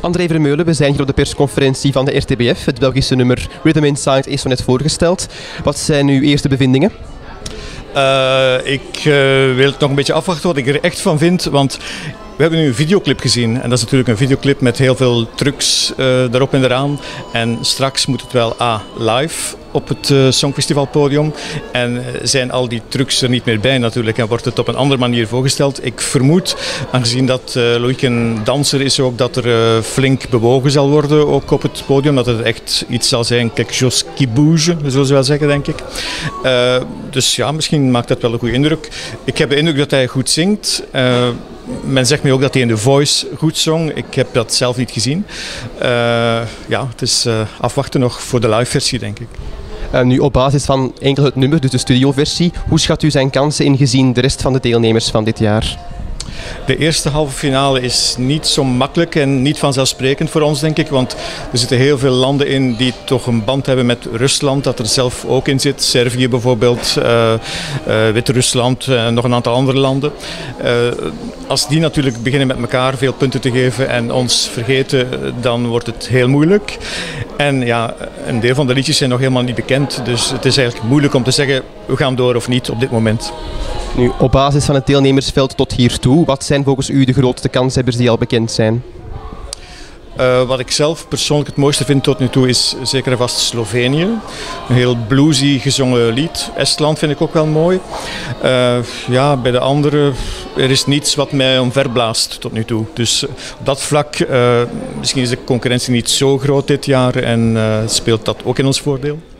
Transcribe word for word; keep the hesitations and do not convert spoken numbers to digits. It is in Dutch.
André Vermeulen, we zijn hier op de persconferentie van de R T B F. Het Belgische nummer Rhythm Inside is zo net voorgesteld. Wat zijn uw eerste bevindingen? Uh, ik uh, wil het nog een beetje afwachten wat ik er echt van vind, want we hebben nu een videoclip gezien en dat is natuurlijk een videoclip met heel veel trucs uh, erop en eraan. En straks moet het wel A, live op het uh, Songfestivalpodium en uh, zijn al die trucs er niet meer bij natuurlijk en wordt het op een andere manier voorgesteld. Ik vermoed, aangezien dat uh, Loïc een danser is ook, dat er uh, flink bewogen zal worden ook op het podium, dat het echt iets zal zijn, quelque chose qui bouge, zullen ze wel zeggen, denk ik. Uh, dus ja, misschien maakt dat wel een goede indruk. Ik heb de indruk dat hij goed zingt. Uh, Men zegt me ook dat hij in The Voice goed zong. Ik heb dat zelf niet gezien. Uh, ja, het is uh, afwachten nog voor de live versie, denk ik. Uh, nu op basis van enkel het nummer, dus de studioversie, hoe schat u zijn kansen in gezien de rest van de deelnemers van dit jaar? De eerste halve finale is niet zo makkelijk en niet vanzelfsprekend voor ons, denk ik. Want er zitten heel veel landen in die toch een band hebben met Rusland, dat er zelf ook in zit. Servië bijvoorbeeld, uh, uh, Wit-Rusland en uh, nog een aantal andere landen. Uh, als die natuurlijk beginnen met elkaar veel punten te geven en ons vergeten, dan wordt het heel moeilijk. En ja, een deel van de liedjes zijn nog helemaal niet bekend. Dus het is eigenlijk moeilijk om te zeggen, we gaan door of niet op dit moment. Nu, op basis van het deelnemersveld tot hiertoe, wat zijn volgens u de grootste kanshebbers die al bekend zijn? Uh, wat ik zelf persoonlijk het mooiste vind tot nu toe is zeker en vast Slovenië. Een heel bluesy gezongen lied. Estland vind ik ook wel mooi. Uh, ja, bij de anderen, er is niets wat mij omverblaast tot nu toe. Dus op dat vlak, uh, misschien is de concurrentie niet zo groot dit jaar en uh, speelt dat ook in ons voordeel.